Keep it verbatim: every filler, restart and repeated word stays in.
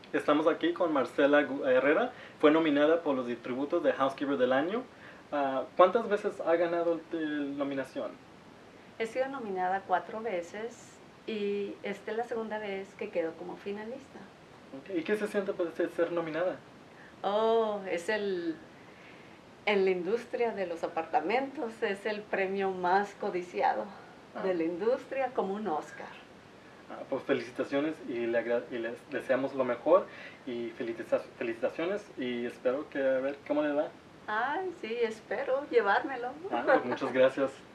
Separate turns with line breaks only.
Estamos aquí con Marcela Gu- Herrera. Fue nominada por los distributos de Housekeeper del Año. Ah, ¿cuántas veces ha ganado la nominación?
He sido nominada cuatro veces y esta es la segunda vez que quedo como finalista.
Ok, ¿y qué se siente por ser ser nominada?
Oh, es el, en la industria de los apartamentos, es el premio más codiciado
Ah.
de la industria, como un Oscar.
Ah, pues felicitaciones y, le agra- y les deseamos lo mejor y felicita- felicitaciones y espero que a ver cómo le va.
Ay, sí, espero llevármelo.
Ah, pues muchas gracias.